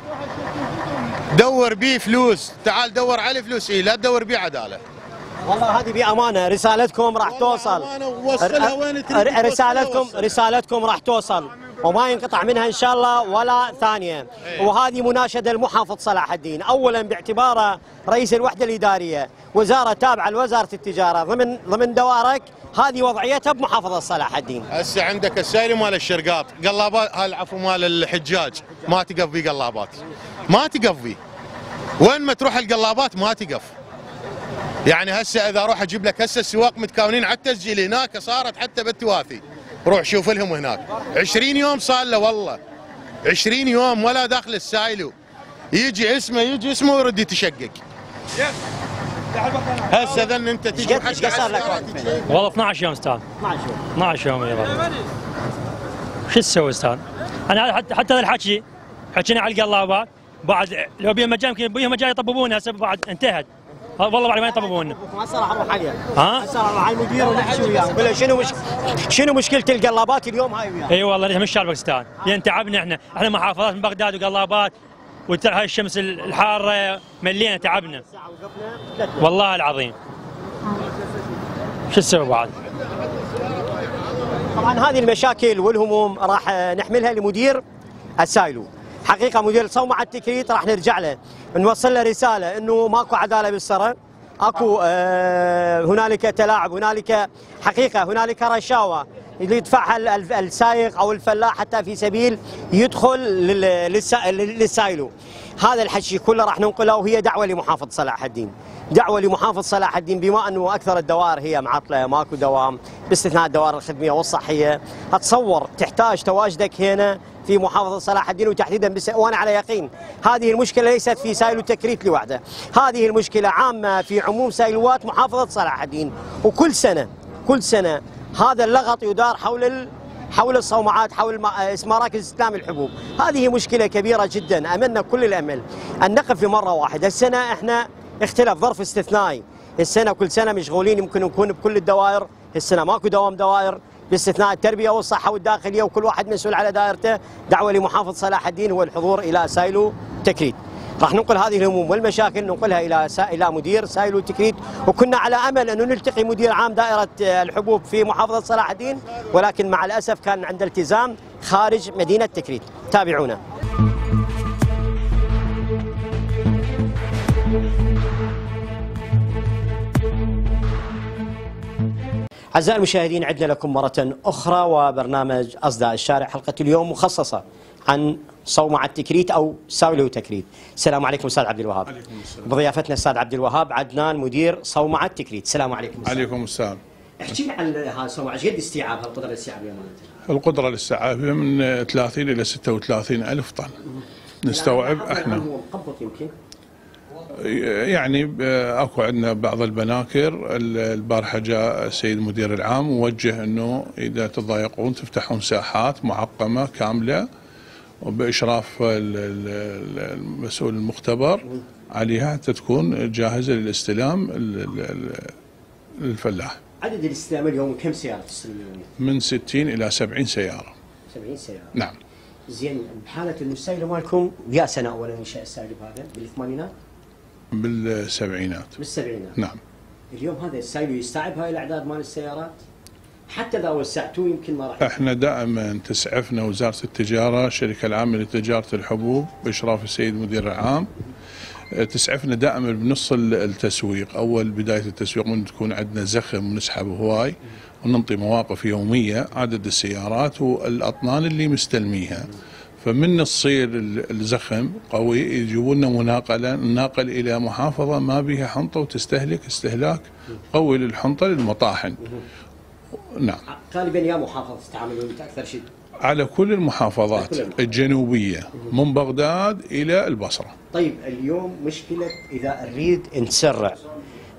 دور بيه فلوس، تعال دور عليه فلوس اي لا تدور بيه عداله. والله هذه بأمانة رسالتكم راح توصل، رسالتكم رسالتكم راح توصل وما ينقطع منها إن شاء الله ولا ثانية. وهذه مناشدة المحافظ صلاح الدين، أولا باعتباره رئيس الوحدة الإدارية، وزارة تابعة لوزارة التجارة ضمن ضمن دوارك، هذه وضعيتها بمحافظة صلاح الدين. هسه عندك السائل مال الشرقاط، قلابات العفو مال الحجاج ما تقف بيه قلابات، ما تقف بيه. وين ما تروح القلابات ما تقف. يعني هسه اذا اروح اجيب لك هسه السواق متكونين على التسجيل هناك صارت حتى بالتواثي، روح شوف لهم هناك عشرين يوم صار له والله عشرين يوم ولا داخل السايلو، يجي اسمه يجي اسمه ويرد يتشقق. هسه ذن انت تجي حتى صار لك والله اثنعش يوم استاذ. اثنعش يوم اثنعش يوم يا رب. شو تسوي استاذ؟ انا حتى حتى هذا الحكي حكينا على القلابات بعد لو بيهم مجال يمكن بيهم مجال يطببونها هسه بعد انتهت. والله بعد ما يطببون. هسه راح اروح عليه. ها؟ هسه راح اروح على المدير ونحكي وياه، نقول له شنو مش... شنو مشكلة القلابات اليوم هاي وياه؟ اي والله مش شعب باكستان، لان تعبنا احنا، احنا محافظات من بغداد وقلابات وترى هاي الشمس الحارة ملينا تعبنا. والله العظيم. شو تسوي بعد؟ طبعا هذه المشاكل والهموم راح نحملها لمدير السايلو. حقيقة مدير صومعة التكريت راح نرجع له نوصل له رسالة انه ماكو عدالة بالسرة، اكو آه هنالك تلاعب، هنالك حقيقة هنالك رشاوى اللي يدفعها السائق او الفلاح حتى في سبيل يدخل للسايلو. هذا الحكي كله راح ننقله، وهي دعوة لمحافظ صلاح الدين، دعوة لمحافظ صلاح الدين، بما انه اكثر الدوائر هي معطلة ماكو دوام باستثناء الدوائر الخدمية والصحية. اتصور تحتاج تواجدك هنا في محافظة صلاح الدين وتحديدا بس... وانا على يقين هذه المشكلة ليست في سايلو تكريت لوحده، هذه المشكلة عامة في عموم سايلوات محافظة صلاح الدين. وكل سنة كل سنة هذا اللغط يدار حول ال... حول الصومعات، حول مراكز استلام الحبوب. هذه مشكلة كبيرة جدا، املنا كل الامل ان نقف بمرة واحدة. السنة احنا اختلاف ظرف استثنائي، السنة كل سنة مشغولين يمكن نكون بكل الدوائر، السنة ماكو دوام دوائر باستثناء التربية والصحة والداخلية، وكل واحد مسؤول على دائرته. دعوة لمحافظ صلاح الدين هو الحضور إلى سايلو تكريت. راح ننقل هذه الهموم والمشاكل ننقلها إلى سا... إلى مدير سايلو تكريت، وكنا على أمل أنه نلتقي مدير عام دائرة الحبوب في محافظة صلاح الدين، ولكن مع الأسف كان عند التزام خارج مدينة تكريت. تابعونا. أعزائي المشاهدين، عدنا لكم مرة أخرى وبرنامج أصداء الشارع، حلقة اليوم مخصصة عن صومعة تكريت أو سايلو تكريت. السلام عليكم أستاذ عبد الوهاب. عليكم السلام. بضيافتنا أستاذ عبد الوهاب عدنان مدير صومعة تكريت. السلام عليكم أستاذ. عليكم السلام. احكي لي عن هذا الصومعة، ايش قد استيعابها القدرة الاستيعابية مالتها؟ القدرة الاستيعابية من ثلاثين إلى ستة وثلاثين ألف طن نستوعب احنا. مقبط يمكن؟ يعني اكو عندنا بعض البناكر. البارحه جاء السيد المدير العام ووجه انه اذا تضايقون تفتحون ساحات معقمه كامله وباشراف المسؤول المختبر عليها حتى تكون جاهزه للاستلام للفلاح. عدد الاستلام اليوم كم سياره تستلمون؟ من ستين الى سبعين سياره. سبعين سياره. نعم. زين، بحاله انه السايلو مالكم يا سنه اولا انشاء السايلو هذا بالثمانينات؟ بالسبعينات. بالسبعينات. نعم. اليوم هذا السايلو يستوعب هاي الاعداد مال السيارات؟ حتى اذا وسعتوه يمكن ما راح. احنا دائما تسعفنا وزاره التجاره، الشركه العامه لتجاره الحبوب باشراف السيد المدير العام، تسعفنا دائما بنص التسويق. اول بدايه التسويق من تكون عندنا زخم ونسحب هواي وننطي مواقف يوميه عدد السيارات والاطنان اللي مستلميها. فمن تصير الزخم قوي يجيبوا لنا مناقله نناقل الى محافظه ما بها حنطه وتستهلك استهلاك قوي للحنطه للمطاحن. نعم. غالبا يا محافظه تتعاملون اكثر شيء؟ على كل المحافظات الجنوبيه من بغداد الى البصره. طيب اليوم مشكله اذا نريد نسرع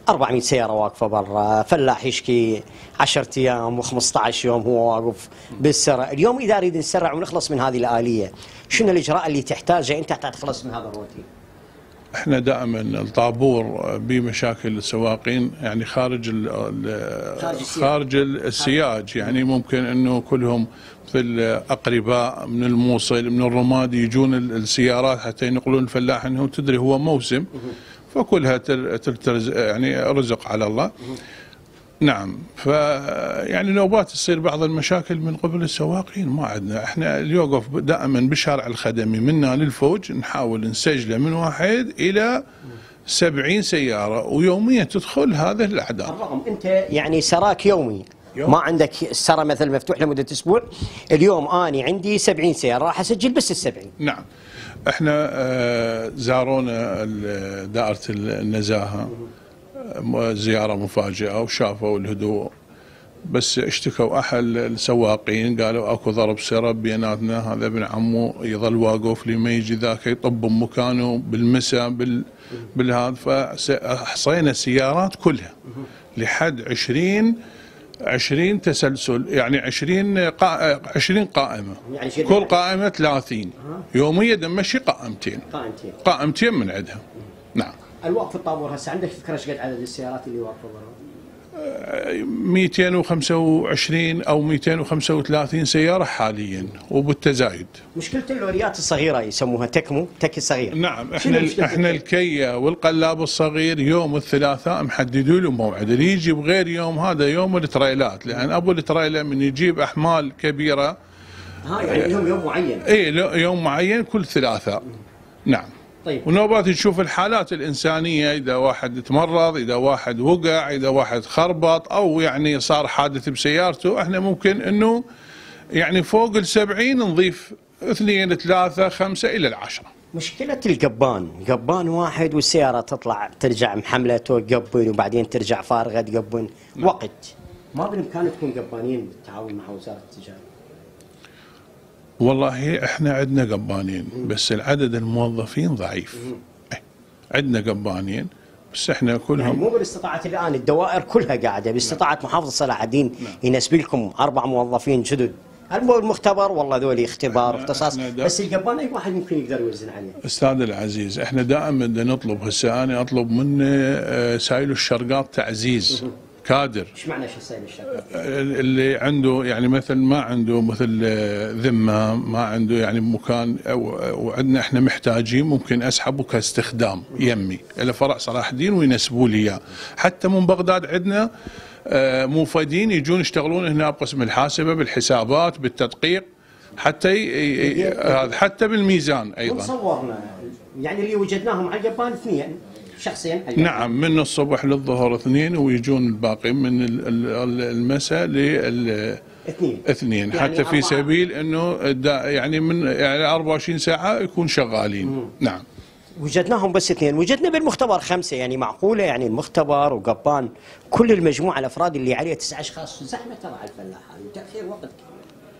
أربعمئة سيارة واقفة برا، فلاح يشكي عشرة أيام و15 يوم هو واقف بالسرع. اليوم إذا نريد نسرع ونخلص من هذه الآلية، شنو الإجراء اللي تحتاجه أنت حتى تخلص من هذا الروتين؟ احنا دائما الطابور بمشاكل السواقين يعني خارج ال خارج السياج، يعني ممكن انه كلهم مثل اقرباء من الموصل من الرماد يجون السيارات حتى ينقلون الفلاح، انه تدري هو موسم فكلها ترتز يعني رزق على الله. نعم، ف يعني نوبات تصير بعض المشاكل من قبل السواقين ما عندنا، احنا اللي يوقف دائما بالشارع الخدمي منا للفوج نحاول نسجله من واحد الى سبعين سياره ويوميا تدخل هذا الاعداد. الرقم انت يعني سراك يومي، يوم. ما عندك سرى مثل مفتوح لمده اسبوع، اليوم اني عندي سبعين سياره راح اسجل بس السبعين. نعم، احنا آه زارونا دائره النزاهه زيارة مفاجئة وشافوا الهدوء، بس اشتكوا أحد السواقين قالوا أكو ضرب سرب بيناتنا، هذا ابن عمه يظل واقف لي ما يجي ذاك يطب مكانه بالمساء بال بالهذا. فأحصينا السيارات كلها لحد عشرين عشرين تسلسل، يعني عشرين قا... عشرين قائمة، يعني كل قائمة ثلاثين يوميا نمشي قائمتين قائمتين قائمتين من عندها. نعم. الوقف الطابور هسه عندك فكره ايش قد عدد السيارات اللي واقفه برا؟ مئتين وخمسة وعشرين او مئتين وخمسة وثلاثين سياره حاليا وبالتزايد. مشكله اللوريات الصغيره يسموها تكمو، تكي الصغير. نعم، احنا احنا الكيه والقلاب الصغير يوم الثلاثاء محددوا له موعد، اللي يجي بغير يوم هذا يوم التريلات، لان ابو التريلا من يجيب احمال كبيره ها يعني لهم يوم معين. اي يوم معين كل ثلاثاء. نعم. طيب. ونوبات نشوف الحالات الإنسانية، إذا واحد تمرض، إذا واحد وقع، إذا واحد خربط أو يعني صار حادث بسيارته، احنا ممكن إنه يعني فوق السبعين نضيف اثنين ثلاثة خمسة إلى العشرة. مشكلة القبان، قبان واحد والسيارة تطلع ترجع محملة تقبن وبعدين ترجع فارغة تقبن، وقت ما بالإمكان تكون قبانين بالتعاون مع وزارة التجارة؟ والله احنا عندنا قبانين بس العدد الموظفين ضعيف. عندنا قبانين بس احنا كلهم يعني مو بالاستطاعة الان الدوائر كلها قاعده باستطاعة محافظ صلاح الدين ينسب لكم اربع موظفين جدد، المختبر والله ذولي اختبار واختصاص، بس القبان اي واحد ممكن يقدر يوزن عليه. استاذ العزيز احنا دائما نطلب، هسه انا اطلب منه سايلو الشرقات تعزيز كادر. ايش معنى شو سايل الشرقات؟ اللي عنده يعني مثل ما عنده مثل ذمه، ما عنده يعني مكان، وعندنا احنا محتاجين ممكن اسحبه كاستخدام يمي الى فرع صلاح الدين وينسبوا لي اياه. حتى من بغداد عندنا موفدين يجون يشتغلون هنا بقسم الحاسبه بالحسابات بالتدقيق، حتى حتى بالميزان ايضا. صورنا يعني اللي وجدناهم على الجبان اثنين شخصين. نعم، من الصبح للظهر اثنين ويجون الباقي من المساء لل اثنين اثنين يعني حتى في سبيل انه يعني من يعني أربعة وعشرين ساعة يكون شغالين. مم. نعم. وجدناهم بس اثنين، وجدنا بالمختبر خمسة، يعني معقولة يعني المختبر وقبان كل المجموعة الافراد اللي عليها تسع اشخاص زحمة ترى على الفلاحة وتأخير وقت كبير.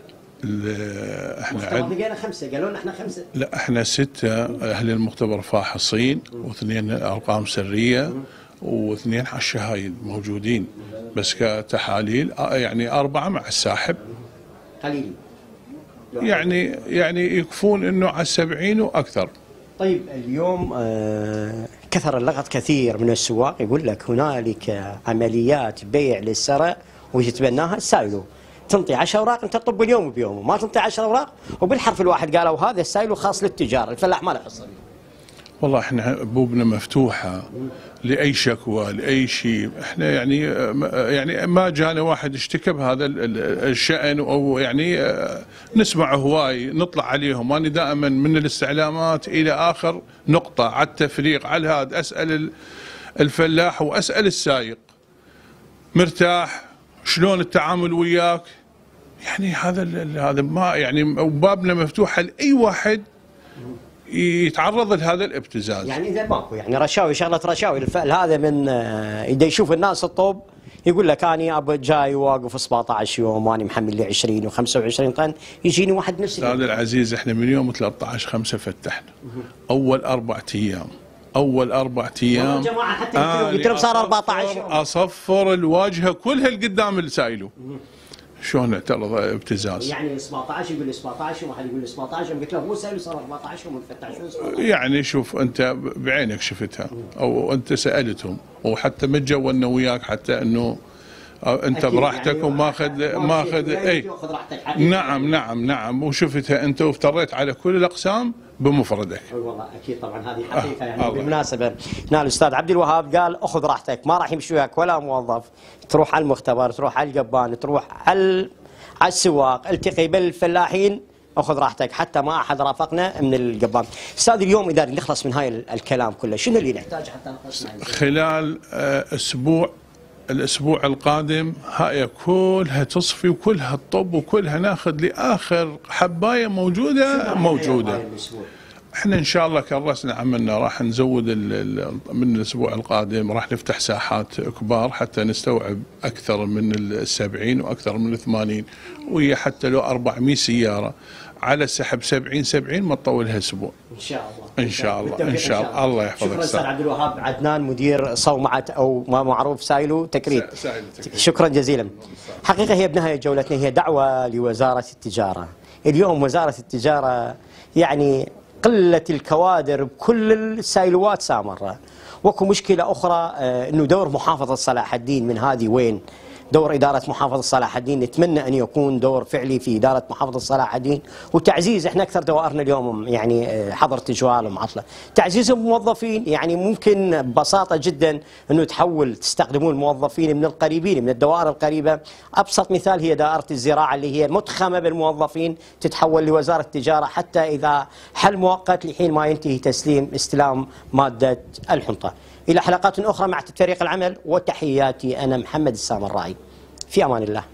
احنا عد... لقينا خمسة، قالوا لنا احنا خمسة. لا احنا ستة اهل المختبر فاحصين واثنين ارقام سرية واثنين على الشهايد موجودين، بس كتحاليل يعني اربعة مع الساحب. قليل. يعني يعني يكفون انه على السبعين واكثر. طيب اليوم آه كثر اللغط كثير من السواق يقول لك هنالك عمليات بيع للسرع ويتبناها السايلو. تنطي عشر اوراق انت تطب اليوم بيومه، ما تنطي عشر اوراق وبالحرف الواحد قالوا هذا السايلو خاص للتجار، الفلاح ما له حصه. والله احنا ابوبنا مفتوحه لاي شكوى لاي شيء، احنا يعني يعني ما جانا واحد اشتكى بهذا الشأن او يعني نسمع هواي نطلع عليهم. انا دائما من الاستعلامات الى اخر نقطه على التفريق على هذا اسال الفلاح واسال السايق مرتاح شلون التعامل وياك، يعني هذا هذا ما يعني بابنا مفتوحه لاي واحد يتعرض لهذا الابتزاز. يعني اذا ماكو يعني رشاوي شغله رشاوي الفعل هذا من اذا يشوف الناس الطوب يقول لك انا ابى جاي واقف سبعة عشر يوم وانا محمل لي عشرين وخمسة وعشرين طن يجيني واحد نفس استاذ العزيز احنا من يوم ثلاثة عشر خمسة فتحنا اول اربع ايام اول اربع ايام جماعه حتى قلت لهم صار أربعة عشر اصفر الواجهه كلها اللي قدام اللي سايله. شلون اعترض ابتزاز؟ يعني سبعة عشر يقول لي سبعة عشر وواحد يقول لي سبعة عشر، قلت له مو سايله صار أربعة عشر ومنفتح. شو يعني شوف انت بعينك شفتها او انت سالتهم وحتى متجولنا وياك حتى انه انت براحتك يعني وماخذ ماخذ اي نعم نعم نعم وشفتها انت وافتريت على كل الاقسام بمفردك. والله اكيد طبعا هذه حقيقه. يعني بالمناسبه هنا الاستاذ عبد الوهاب قال اخذ راحتك، ما راح يمشي وياك ولا موظف، تروح على المختبر، تروح على القبان، تروح على على السواق، التقي بالفلاحين، اخذ راحتك، حتى ما احد رافقنا من القبان. استاذ اليوم اذا نخلص من هاي الكلام كله شنو اللي نحتاجه حتى نخلص؟ خلال اسبوع الاسبوع القادم هاي كلها تصفي وكلها تطب وكلها ناخذ لاخر حبايه موجوده موجوده. احنا ان شاء الله كرسنا عملنا راح نزود من الاسبوع القادم راح نفتح ساحات كبار حتى نستوعب اكثر من السبعين واكثر من الثمانين، وهي حتى لو أربعمئة سياره على سحب سبعين سبعين ما تطولها اسبوع. ان شاء الله. ان شاء الله ان شاء الله. الله يحفظك. شكرا استاذ عبد الوهاب عدنان مدير صومعه او ما معروف سايلو تكريت. شكرا جزيلا. حقيقه هي بنهايه جولتنا هي دعوه لوزاره التجاره. اليوم وزاره التجاره يعني قله الكوادر بكل السايلوات سامره. وكو مشكله اخرى انه دور محافظه صلاح الدين من هذه وين؟ دور إدارة محافظة صلاح الدين نتمنى أن يكون دور فعلي في إدارة محافظة صلاح الدين وتعزيز. إحنا أكثر دوائرنا اليوم يعني حظر تجوال ومعطلة، تعزيز الموظفين. يعني ممكن ببساطة جدا أنه تحول تستخدمون الموظفين من القريبين من الدوائر القريبة. أبسط مثال هي دائرة الزراعة اللي هي متخمة بالموظفين تتحول لوزارة التجارة حتى إذا حل مؤقت لحين ما ينتهي تسليم استلام مادة الحنطة. إلى حلقات أخرى مع فريق العمل وتحياتي أنا محمد السامرائي، في أمان الله.